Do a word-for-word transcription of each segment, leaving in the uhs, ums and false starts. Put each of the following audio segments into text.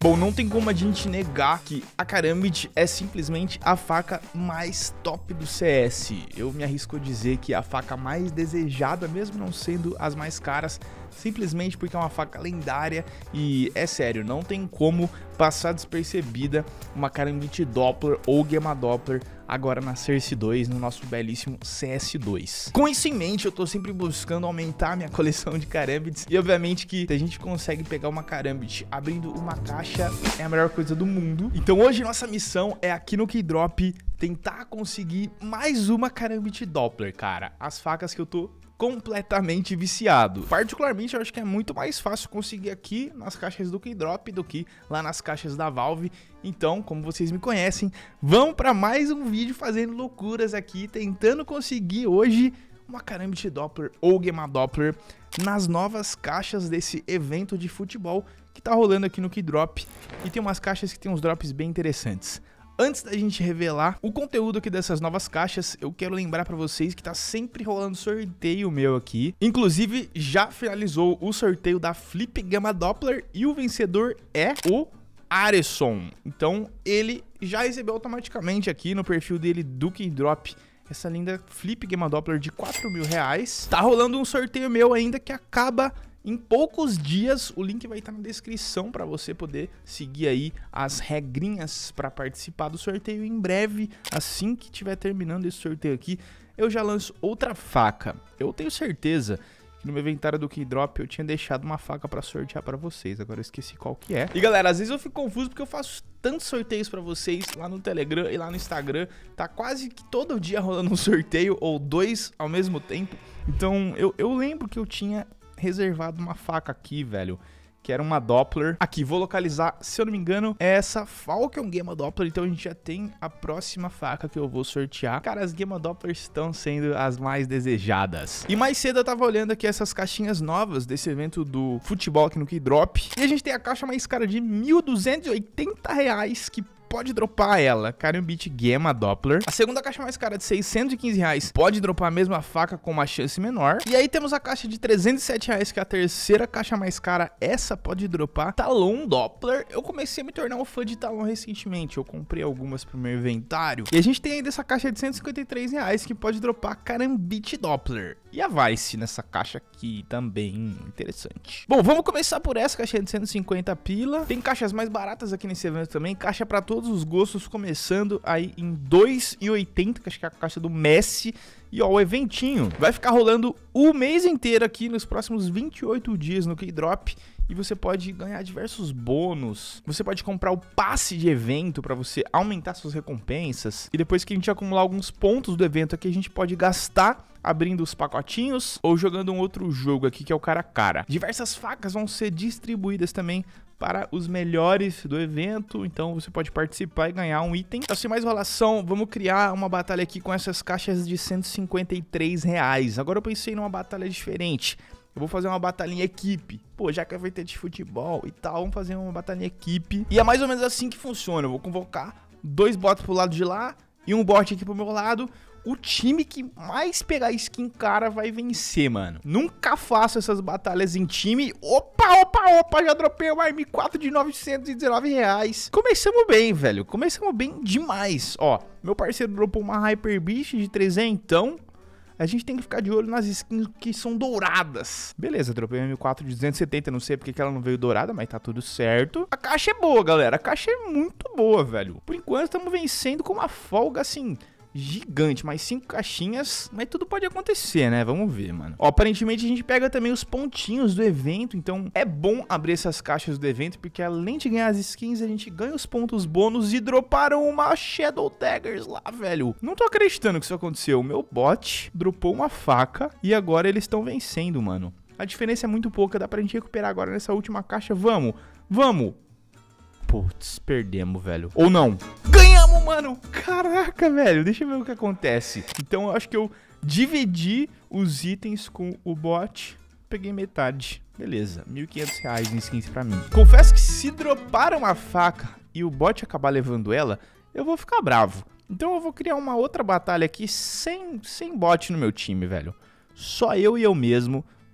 Bom, não tem como a gente negar que a Karambit é simplesmente a faca mais top do C S. Eu me arrisco a dizer que é a faca mais desejada, mesmo não sendo as mais caras, simplesmente porque é uma faca lendária e, é sério, não tem como passar despercebida uma Karambit Doppler ou Gamma Doppler agora na Cersei dois, no nosso belíssimo C S dois. Com isso em mente, eu tô sempre buscando aumentar minha coleção de Karambits e obviamente que se a gente consegue pegar uma Karambit abrindo uma caixa, é a melhor coisa do mundo. Então hoje nossa missão é aqui no Keydrop tentar conseguir mais uma Karambit Doppler, cara. As facas que eu tô completamente viciado. Particularmente, eu acho que é muito mais fácil conseguir aqui nas caixas do Keydrop do que lá nas caixas da Valve. Então, como vocês me conhecem, vamos para mais um vídeo fazendo loucuras aqui, tentando conseguir hoje uma Karambit Doppler ou Gamma Doppler nas novas caixas desse evento de futebol que tá rolando aqui no Keydrop. E tem umas caixas que tem uns drops bem interessantes. Antes da gente revelar o conteúdo aqui dessas novas caixas, eu quero lembrar pra vocês que tá sempre rolando sorteio meu aqui. Inclusive, já finalizou o sorteio da Flip Gamma Doppler e o vencedor é o Aresson. Então, ele já recebeu automaticamente aqui no perfil dele do Keydrop essa linda Flip Gamma Doppler de quatro mil reais. Tá rolando um sorteio meu ainda que acaba em poucos dias. O link vai estar na descrição para você poder seguir aí as regrinhas para participar do sorteio. Em breve, assim que estiver terminando esse sorteio aqui, eu já lanço outra faca. Eu tenho certeza que no meu inventário do Keydrop eu tinha deixado uma faca para sortear para vocês. Agora eu esqueci qual que é. E galera, às vezes eu fico confuso porque eu faço tantos sorteios para vocês lá no Telegram e lá no Instagram. Tá quase que todo dia rolando um sorteio ou dois ao mesmo tempo. Então eu, eu lembro que eu tinha reservado uma faca aqui, velho, que era uma Doppler. Aqui, vou localizar, se eu não me engano, é essa Falcon Gamma Doppler. Então a gente já tem a próxima faca que eu vou sortear. Cara, as Gamma Dopplers estão sendo as mais desejadas. E mais cedo eu tava olhando aqui essas caixinhas novas desse evento do futebol aqui no Keydrop. E a gente tem a caixa mais cara de mil duzentos e oitenta reais, que pode dropar ela, Karambit Gamma Doppler. A segunda caixa mais cara de seiscentos e quinze reais pode dropar a mesma faca com uma chance menor. E aí temos a caixa de trezentos e sete reais, que é a terceira caixa mais cara. Essa pode dropar Talon Doppler. Eu comecei a me tornar um fã de Talon recentemente. Eu comprei algumas pro meu inventário. E a gente tem ainda essa caixa de cento e cinquenta e três reais, que pode dropar Karambit Doppler. E a Vice nessa caixa aqui também, interessante. Bom, vamos começar por essa caixa de cento e cinquenta pila. Tem caixas mais baratas aqui nesse evento também. Caixa pra todos os gostos, começando aí em dois e oitenta, que acho que é a caixa do Messi. E ó, o eventinho vai ficar rolando o mês inteiro aqui nos próximos vinte e oito dias no Keydrop. E você pode ganhar diversos bônus. Você pode comprar o passe de evento para você aumentar suas recompensas. E depois que a gente acumular alguns pontos do evento aqui, a gente pode gastar abrindo os pacotinhos ou jogando um outro jogo aqui, que é o cara a cara. Diversas facas vão ser distribuídas também para os melhores do evento, então você pode participar e ganhar um item. Então, sem mais enrolação, vamos criar uma batalha aqui com essas caixas de cento e cinquenta e três reais. Agora eu pensei numa batalha diferente. Eu vou fazer uma batalhinha equipe. Pô, já que vai ter de futebol e tal, vamos fazer uma batalhinha equipe. E é mais ou menos assim que funciona. Eu vou convocar dois bots pro lado de lá e um bot aqui pro meu lado. O time que mais pegar skin cara vai vencer, mano. Nunca faço essas batalhas em time. Opa, opa, opa, já dropei uma M quatro de novecentos e dezenove reais. Começamos bem, velho. Começamos bem demais. Ó, meu parceiro dropou uma Hyper Beast de trezentos, então a gente tem que ficar de olho nas skins que são douradas. Beleza, dropei uma M quatro de duzentos e setenta, não sei porque que ela não veio dourada, mas tá tudo certo. A caixa é boa, galera. A caixa é muito boa, velho. Por enquanto, estamos vencendo com uma folga, assim, gigante, mais cinco caixinhas, mas tudo pode acontecer, né? Vamos ver, mano. Ó, aparentemente a gente pega também os pontinhos do evento, então é bom abrir essas caixas do evento, porque além de ganhar as skins, a gente ganha os pontos bônus. E droparam uma Shadow Daggers lá, velho. Não tô acreditando que isso aconteceu. O meu bot dropou uma faca e agora eles estão vencendo, mano. A diferença é muito pouca, dá pra gente recuperar agora nessa última caixa. Vamos, vamos. Putz, perdemos, velho. Ou não. Ganhamos, mano. Caraca, velho. Deixa eu ver o que acontece. Então, eu acho que eu dividi os itens com o bot. Peguei metade. Beleza. mil e quinhentos reais em skins pra mim. Confesso que se dropar uma faca e o bot acabar levando ela, eu vou ficar bravo. Então, eu vou criar uma outra batalha aqui sem, sem bot no meu time, velho. Só eu e eu mesmo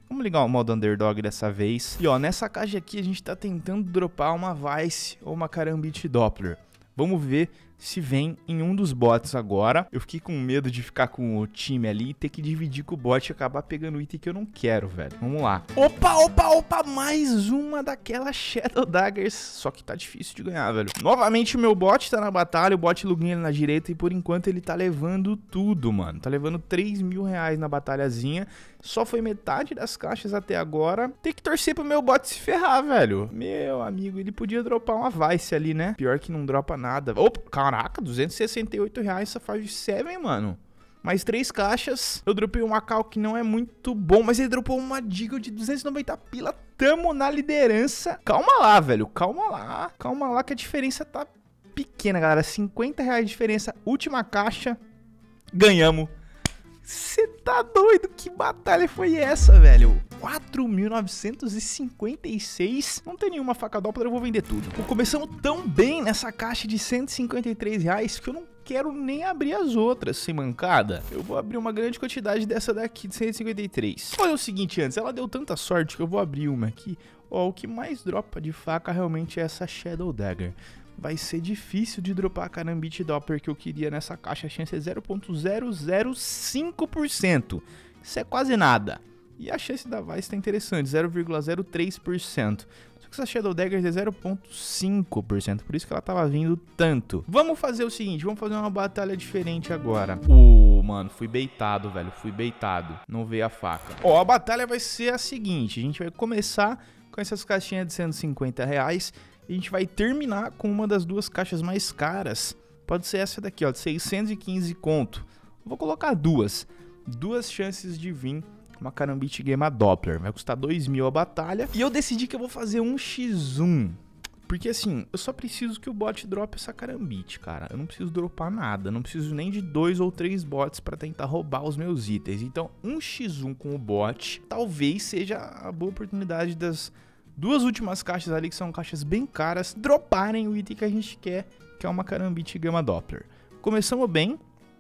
Vamos ligar o modo underdog dessa vez. E ó, nessa caixa aqui a gente tá tentando dropar uma Vice ou uma Karambit Doppler. Vamos ver se vem em um dos bots agora. Eu fiquei com medo de ficar com o time ali e ter que dividir com o bot e acabar pegando o item que eu não quero, velho. Vamos lá. Opa, opa, opa, mais uma daquelas Shadow Daggers. Só que tá difícil de ganhar, velho. Novamente o meu bot tá na batalha, o bot Luguinha na direita e por enquanto ele tá levando tudo, mano. Tá levando três mil reais na batalhazinha. Só foi metade das caixas até agora. Tem que torcer pro meu bot se ferrar, velho. Meu amigo, ele podia dropar uma Vice ali, né? Pior que não dropa nada. Opa, caraca, duzentos e sessenta e oito reais essa five sete, mano. Mais três caixas. Eu dropei um Macau que não é muito bom, mas ele dropou uma Deagle de duzentos e noventa pila. Tamo na liderança. Calma lá, velho. Calma lá. Calma lá que a diferença tá pequena, galera. cinquenta reais de diferença. Última caixa. Ganhamos. Você tá doido? Que batalha foi essa, velho? quatro mil novecentos e cinquenta e seis. Não tem nenhuma faca Doppler, eu vou vender tudo. Pô, começamos tão bem nessa caixa de cento e cinquenta e três reais que eu não quero nem abrir as outras sem mancada. Eu vou abrir uma grande quantidade dessa daqui de cento e cinquenta e três. Olha o seguinte antes, ela deu tanta sorte que eu vou abrir uma aqui. Ó, o que mais dropa de faca realmente é essa Shadow Dagger. Vai ser difícil de dropar a Karambit Doppler que eu queria nessa caixa. A chance é zero ponto zero zero cinco por cento. Isso é quase nada. E a chance da Vice tá interessante, zero vírgula zero três por cento. Só que essa Shadow Dagger é zero ponto cinco por cento, por isso que ela tava vindo tanto. Vamos fazer o seguinte, vamos fazer uma batalha diferente agora. Uh, mano, fui baitado, velho, fui baitado. Não veio a faca. Ó, a batalha vai ser a seguinte, a gente vai começar com essas caixinhas de cento e cinquenta reais. E a gente vai terminar com uma das duas caixas mais caras. Pode ser essa daqui, ó, de seiscentos e quinze conto. Vou colocar duas. Duas chances de vir uma Karambit Gema Doppler. Vai custar dois mil a batalha. E eu decidi que eu vou fazer um por um. Porque assim, eu só preciso que o bot drope essa Karambit, cara. Eu não preciso dropar nada. Não preciso nem de dois ou três bots pra tentar roubar os meus itens. Então, um por um com o bot talvez seja a boa oportunidade das duas últimas caixas ali, que são caixas bem caras, droparem o item que a gente quer, que é uma Karambit Gema Doppler. Começamos bem.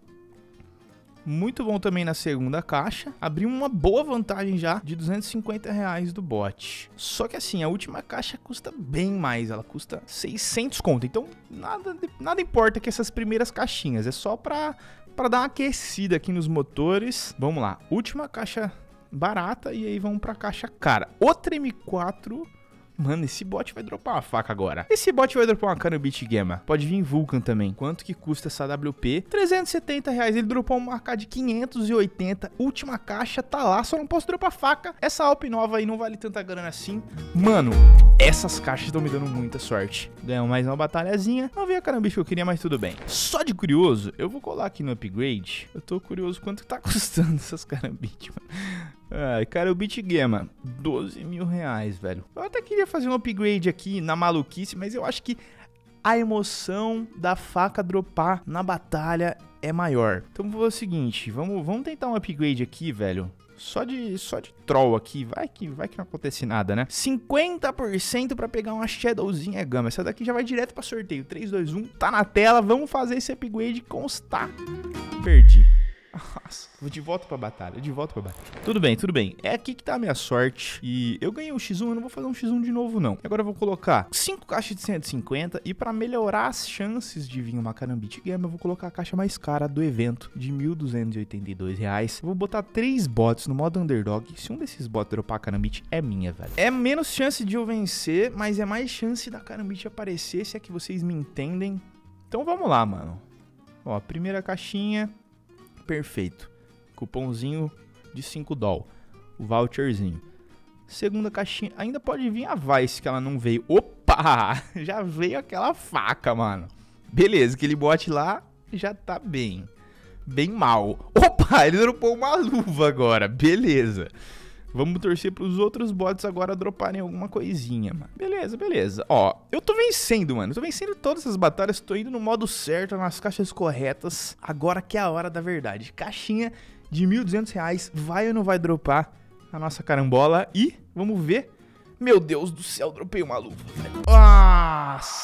Muito bom também na segunda caixa. Abrimos uma boa vantagem já de duzentos e cinquenta reais do bot. Só que assim, a última caixa custa bem mais. Ela custa seiscentos conto. Então, nada, nada importa que essas primeiras caixinhas. É só pra, pra dar uma aquecida aqui nos motores. Vamos lá. Última caixa barata e aí vamos pra caixa cara. Outra M quatro. Mano, esse bot vai dropar uma faca agora. Esse bot vai dropar uma Karambit Gema. Pode vir Vulcan também. Quanto que custa essa W P? trezentos e setenta reais. Ele dropou uma A K de quinhentos e oitenta. Última caixa tá lá. Só não posso dropar faca. Essa Alp nova aí não vale tanta grana assim. Mano, essas caixas estão me dando muita sorte. Ganhamos mais uma batalhazinha. Não vi a Karambit que eu queria, mas tudo bem. Só de curioso, eu vou colar aqui no upgrade. Eu tô curioso quanto tá custando essas Karambit, mano. Ai, Karambit Gema, doze mil reais, velho. Eu até queria fazer um upgrade aqui na maluquice, mas eu acho que a emoção da faca dropar na batalha é maior. Então vou fazer o seguinte, vamos, vamos tentar um upgrade aqui, velho. Só de, só de troll aqui, vai que, vai que não acontece nada, né? cinquenta por cento pra pegar uma Shadowzinha Gama. Essa daqui já vai direto pra sorteio. três, dois, um, tá na tela. Vamos fazer esse upgrade constar. Perdi. Nossa, vou de volta pra batalha, de volta pra batalha. Tudo bem, tudo bem. É aqui que tá a minha sorte. E eu ganhei um X um, eu não vou fazer um X um de novo, não. Agora eu vou colocar cinco caixas de cento e cinquenta. E pra melhorar as chances de vir uma Karambit Gema, eu vou colocar a caixa mais cara do evento, de mil duzentos e oitenta e dois reais. Eu vou botar três bots no modo underdog. Se um desses bots dropar a Karambit, é minha, velho. É menos chance de eu vencer, mas é mais chance da Karambit aparecer, se é que vocês me entendem. Então vamos lá, mano. Ó, primeira caixinha... Perfeito. Cupomzinho de cinco dólares. O voucherzinho. Segunda caixinha. Ainda pode vir a Vice, que ela não veio. Opa! Já veio aquela faca, mano. Beleza, aquele bot lá já tá bem. Bem mal. Opa! Ele dropou uma luva agora. Beleza. Vamos torcer pros outros bots agora droparem alguma coisinha, mano. Beleza, beleza. Ó, eu tô vencendo, mano. Eu tô vencendo todas essas batalhas. Tô indo no modo certo, nas caixas corretas. Agora que é a hora da verdade. Caixinha de mil e duzentos reais. Vai ou não vai dropar a nossa carambola? E vamos ver. Meu Deus do céu, dropei uma luva, velho. Nossa!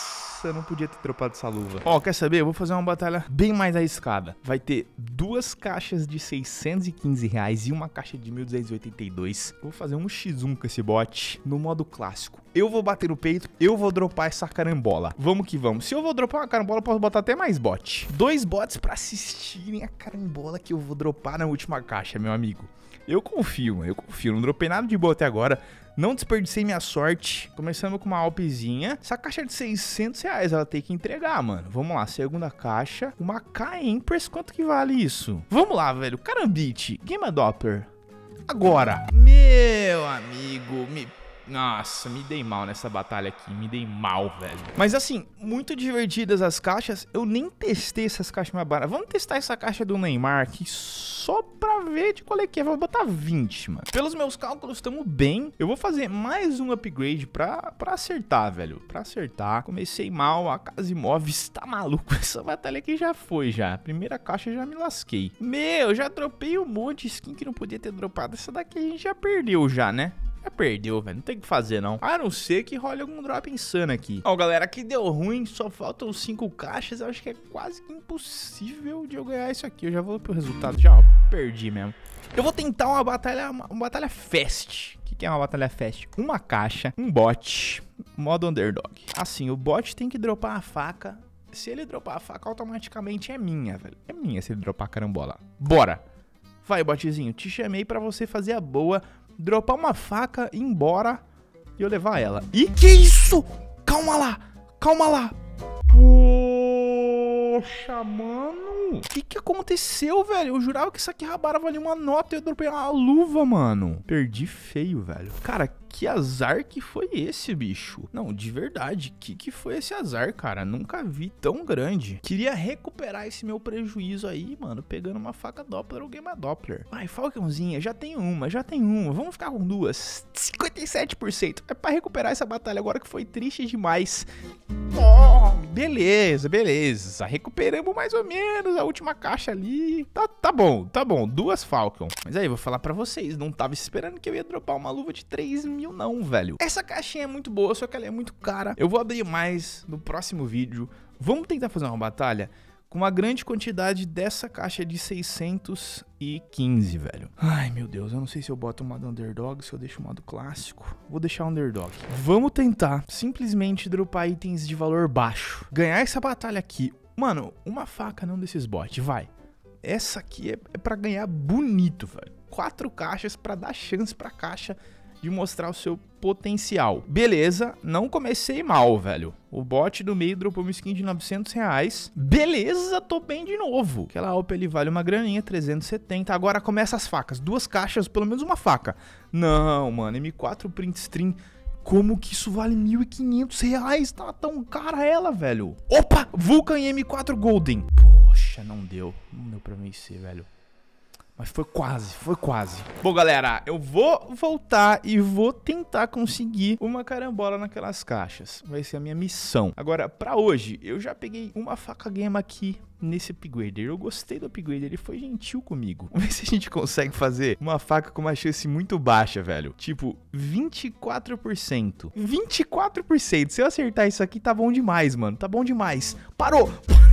Nossa, eu não podia ter dropado essa luva. Ó, quer saber? Eu vou fazer uma batalha bem mais arriscada. Vai ter duas caixas de seiscentos e quinze reais e uma caixa de mil duzentos e oitenta e dois. Eu vou fazer um xis um com esse bot no modo clássico. Eu vou bater no peito, eu vou dropar essa carambola. Vamos que vamos. Se eu vou dropar uma carambola, eu posso botar até mais bot. Dois bots pra assistirem a carambola que eu vou dropar na última caixa, meu amigo. Eu confio, eu confio. Não dropei nada de boa até agora. Não desperdicei minha sorte. Começando com uma Alpzinha. Essa caixa de seiscentos reais, ela tem que entregar, mano. Vamos lá, segunda caixa. Uma K-Empress, quanto que vale isso? Vamos lá, velho. Karambit, Game Doppler. Agora. Meu amigo, me... Nossa, me dei mal nessa batalha aqui, me dei mal, velho. Mas assim, muito divertidas as caixas. Eu nem testei essas caixas mais baratas. Vamos testar essa caixa do Neymar aqui só pra ver de qual é que é. Vou botar vinte, mano. Pelos meus cálculos, estamos bem. Eu vou fazer mais um upgrade pra, pra acertar, velho. Pra acertar. Comecei mal, a Casa Imóveis tá maluco. Essa batalha aqui já foi, já. Primeira caixa já me lasquei. Meu, já dropei um monte de skin que não podia ter dropado. Essa daqui a gente já perdeu já, né? Já perdeu, velho. Não tem o que fazer, não. A não ser que role algum drop insano aqui. Ó, galera, aqui deu ruim. Só faltam cinco caixas. Eu acho que é quase que impossível de eu ganhar isso aqui. Eu já vou pro resultado. Já, ó, perdi mesmo. Eu vou tentar uma batalha, uma, uma batalha fast. O que, que é uma batalha fast? Uma caixa, um bot, modo underdog. Assim, o bot tem que dropar a faca. Se ele dropar a faca, automaticamente é minha, velho. É minha se ele dropar a carambola. Bora. Vai, botzinho. Te chamei pra você fazer a boa. Dropar uma faca, ir embora e eu levar ela. E que isso? Calma lá, calma lá. Poxa, mano. O que que aconteceu, velho? Eu jurava que isso aqui rabara valia uma nota e eu dropei uma luva, mano. Perdi feio, velho. Cara, que azar que foi esse, bicho? Não, de verdade, que que foi esse azar, cara? Nunca vi tão grande. Queria recuperar esse meu prejuízo aí, mano, pegando uma faca Doppler ou Game Doppler. Vai, Falcãozinha, já tem uma, já tem uma. Vamos ficar com duas. cinquenta e sete por cento. É pra recuperar essa batalha agora que foi triste demais. Oh, beleza, beleza. Recuperamos mais ou menos a última caixa ali. Tá, tá bom, tá bom. Duas Falcon. Mas aí, vou falar pra vocês, não tava esperando que eu ia dropar uma luva de três mil não, velho. Essa caixinha é muito boa, só que ela é muito cara. Eu vou abrir mais no próximo vídeo. Vamos tentar fazer uma batalha com uma grande quantidade dessa caixa de seiscentos e quinze, velho. Ai, meu Deus, eu não sei se eu boto o modo underdog, se eu deixo o modo clássico. Vou deixar underdog. Vamos tentar simplesmente dropar itens de valor baixo. Ganhar essa batalha aqui. Mano, uma faca não desses bots, vai. Essa aqui é, é pra ganhar bonito, velho. Quatro caixas pra dar chance pra caixa de mostrar o seu potencial. Beleza, não comecei mal, velho. O bot do meio dropou uma skin de novecentos reais. Beleza, tô bem de novo. Aquela Alp ali vale uma graninha, trezentos e setenta. Agora começa as facas. Duas caixas, pelo menos uma faca. Não, mano, M quatro Print Stream. Como que isso vale mil e quinhentos reais? Tá tão cara ela, velho. Opa, Vulcan e M quatro Golden. Poxa, não deu. Não deu pra vencer, velho. Mas foi quase, foi quase. Bom, galera, eu vou voltar e vou tentar conseguir uma carambola naquelas caixas. Vai ser a minha missão. Agora, pra hoje, eu já peguei uma faca game aqui nesse upgrader. Eu gostei do upgrader, ele foi gentil comigo. Vamos ver se a gente consegue fazer uma faca com uma chance muito baixa, velho. Tipo, vinte e quatro por cento. vinte e quatro por cento. Se eu acertar isso aqui, tá bom demais, mano. Tá bom demais. Parou!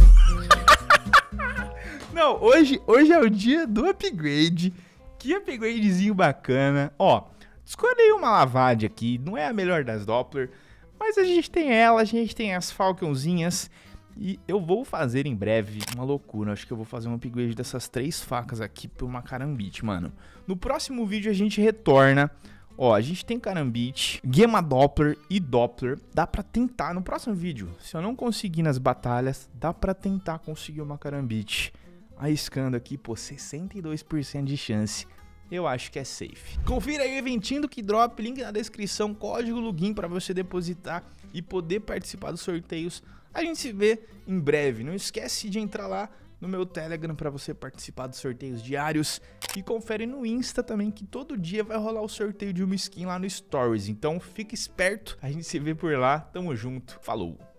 Não, hoje, hoje é o dia do upgrade. Que upgradezinho bacana. Ó, escolhi uma lavagem aqui. Não é a melhor das Doppler, mas a gente tem ela, a gente tem as Falcãozinhas. E eu vou fazer em breve uma loucura. Acho que eu vou fazer um upgrade dessas três facas aqui por uma Karambit, mano. No próximo vídeo a gente retorna. Ó, a gente tem Karambit, Game Doppler e Doppler. Dá pra tentar no próximo vídeo. Se eu não conseguir nas batalhas, dá pra tentar conseguir uma Karambit. Arriscando aqui, pô, sessenta e dois por cento de chance. Eu acho que é safe. Confira aí o eventinho do Keydrop, link na descrição, código login para você depositar e poder participar dos sorteios. A gente se vê em breve. Não esquece de entrar lá no meu Telegram para você participar dos sorteios diários. E confere no Insta também, que todo dia vai rolar o sorteio de uma skin lá no Stories. Então fica esperto, a gente se vê por lá. Tamo junto, falou!